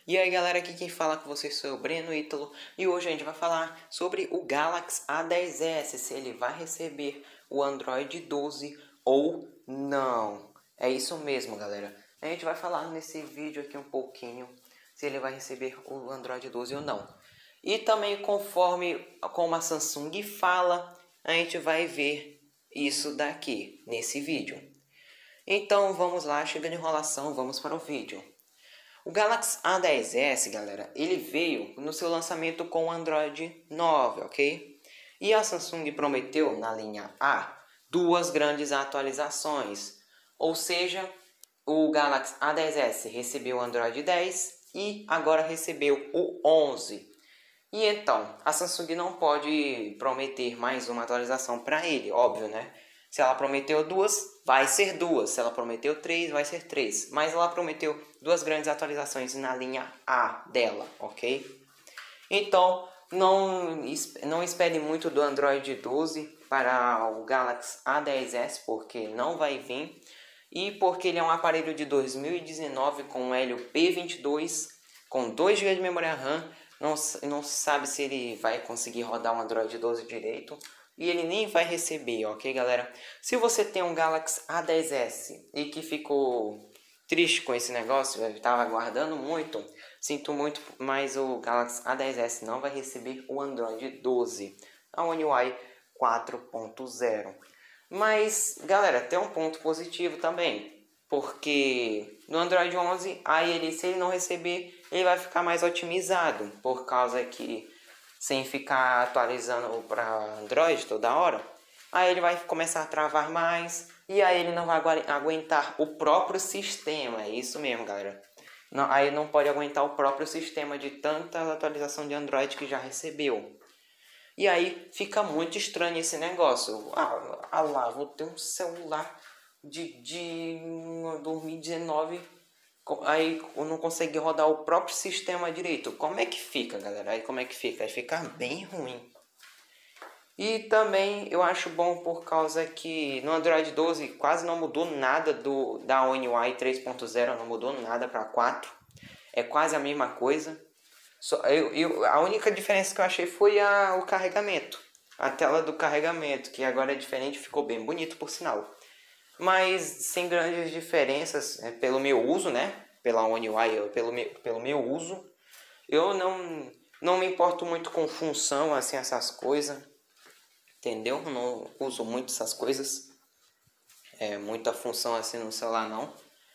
E aí galera, aqui quem fala com vocês sou o Breno Ítalo e hoje a gente vai falar sobre o Galaxy A10s, se ele vai receber o Android 12 ou não. É isso mesmo galera, a gente vai falar nesse vídeo aqui um pouquinho se ele vai receber o Android 12 ou não. E também conforme como a Samsung fala, a gente vai ver isso daqui nesse vídeo. Então vamos lá, chega de enrolação, vamos para o vídeo. O Galaxy A10s, galera, ele veio no seu lançamento com o Android 9, ok? E a Samsung prometeu na linha A duas grandes atualizações. Ou seja, o Galaxy A10s recebeu o Android 10 e agora recebeu o 11. E então, a Samsung não pode prometer mais uma atualização para ele, óbvio, né? Se ela prometeu duas, vai ser duas. Se ela prometeu três, vai ser três. Mas ela prometeu duas grandes atualizações na linha A dela, ok? Então, não espere muito do Android 12 para o Galaxy A10s, porque não vai vir. E porque ele é um aparelho de 2019 com Helio P22, com 2 GB de memória RAM. Não se sabe se ele vai conseguir rodar o Android 12 direito. E ele nem vai receber, ok galera? Se você tem um Galaxy A10s e que ficou triste com esse negócio, eu estava aguardando muito, sinto muito, mas o Galaxy A10s não vai receber o Android 12, a One UI 4.0. Mas galera, tem um ponto positivo também, porque no Android 11, se ele não receber, ele vai ficar mais otimizado, por causa que sem ficar atualizando para Android toda hora, aí ele vai começar a travar mais e aí ele não vai aguentar o próprio sistema. É isso mesmo, galera. Não, aí não pode aguentar o próprio sistema de tanta atualização de Android que já recebeu. E aí fica muito estranho esse negócio. Lá, vou ter um celular de 2019, aí eu não consegui rodar o próprio sistema direito. Como é que fica, galera? Aí como é que fica? Vai ficar bem ruim. E também eu acho bom por causa que no Android 12 quase não mudou nada da One UI 3.0, não mudou nada para 4. É quase a mesma coisa. A única diferença que eu achei foi o carregamento. A tela do carregamento, que agora é diferente, ficou bem bonito por sinal. Mas sem grandes diferenças, pelo meu uso, né? Pela One UI, pelo meu uso. Eu não me importo muito com função, assim, essas coisas. Entendeu? Não uso muito essas coisas. Muita função assim no celular não.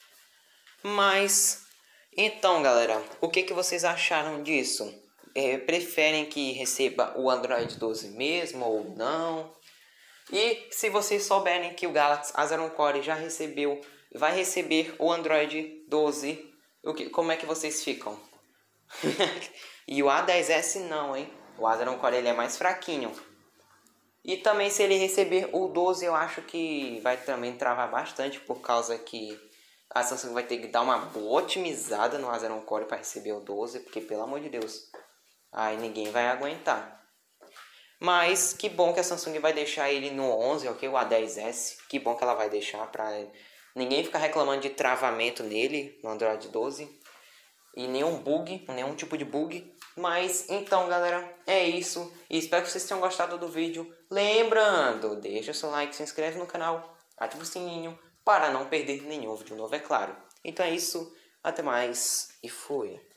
Mas, então galera, o que vocês acharam disso? Preferem que receba o Android 12 mesmo ou não? E se vocês souberem que o Galaxy A01 Core vai receber o Android 12, como é que vocês ficam? E o A10s não, hein? O A01 Core ele é mais fraquinho. E também se ele receber o 12, eu acho que vai também travar bastante, por causa que a Samsung vai ter que dar uma boa otimizada no A01 Core para receber o 12, porque pelo amor de Deus, aí ninguém vai aguentar. Mas que bom que a Samsung vai deixar ele no 11, ok? O A10s. Que bom que ela vai deixar para ninguém ficar reclamando de travamento nele, no Android 12. E nenhum tipo de bug. Mas então galera, é isso. E espero que vocês tenham gostado do vídeo. Lembrando, deixa o seu like, se inscreve no canal, ativa o sininho para não perder nenhum vídeo novo, é claro. Então é isso, até mais e fui.